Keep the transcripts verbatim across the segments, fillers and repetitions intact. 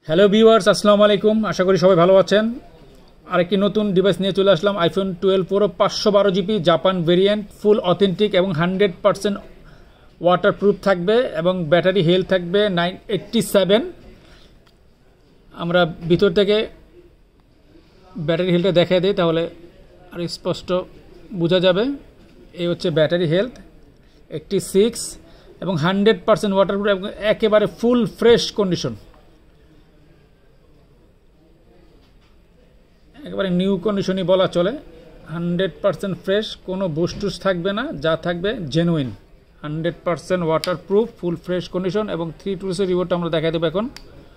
Hello viewers, আসসালামু আলাইকুম। আশা করি সবাই ভালো আছেন। আরেকটি নতুন ডিভাইস নিয়ে চলে আসলাম, আইফোন টুয়েলভ প্রো পাঁচশো বারো GB Japan variant, full authentic এবং হান্ড্রেড পারসেন্ট ওয়াটারপ্রুফ থাকবে এবং ব্যাটারি হেলথ থাকবে নাইন এইট্টি সেভেন। আমরা ভিতর থেকে ব্যাটারি হেলথটা দেখাই দিই, তাহলে আর স্পষ্ট বোঝা যাবে। এই হচ্ছে ব্যাটারি হেলথ এইট্টি সিক্স এবং হান্ড্রেড পারসেন্ট ওয়াটারপ্রুফ এবং একেবারে ফুল ফ্রেশ কন্ডিশন, একেবারে নিউ কন্ডিশনই বলা চলে। হান্ড্রেড পারসেন্ট ফ্রেশ, কোনো বুস্টুস থাকবে না, যা থাকবে genuine. Hundred percent waterproof, full fresh condition এবং থ্রি টুলসের রিপোর্টটা আমরা দেখাই দেবো এখন।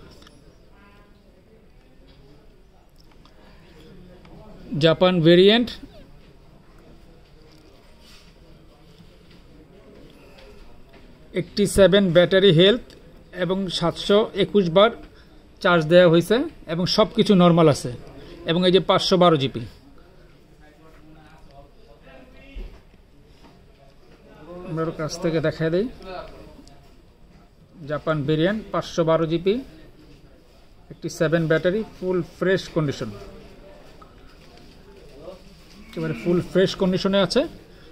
Japan variant, eighty seven battery health এবং সাতশো একুশ বার চার্জ দেওয়া হয়েছে এবং সব কিছু নর্মাল আছে। এবং এই যে পাঁচশো বারো জিবি, আমরা কাছ থেকে দেখাই দিই। জাপান ভেরিয়েন্ট পাঁচশো বারো GB, eighty seven battery, full fresh condition, একেবারে ফুল ফ্রেশ কন্ডিশনে আছে।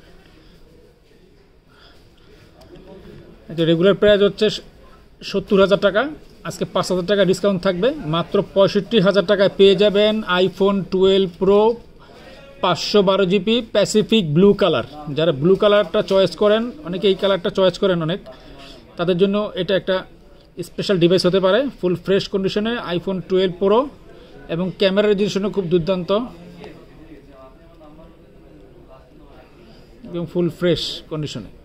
রেগুলার প্রাইস হচ্ছে সত্তর হাজার টাকা, আজকে পাঁচ হাজার টাকা ডিসকাউন্ট থাকবে। মাত্র পঁয়ষট্টি হাজার টাকায় পেয়ে যাবেন আইফোন টুয়েলভ প্রো পাঁচশো বারো জিবি প্যাসিফিক ব্লু কালার। যারা ব্লু কালারটা চয়েস করেন, অনেকে এই কালারটা চয়েস করেন অনেক, তাদের জন্য এটা একটা স্পেশাল ডিভাইস হতে পারে। ফুল ফ্রেশ কন্ডিশনে আইফোন টুয়েলভ প্রো এবং ক্যামেরার জন্য খুব দুর্দান্ত এবং ফুল ফ্রেশ কন্ডিশনে।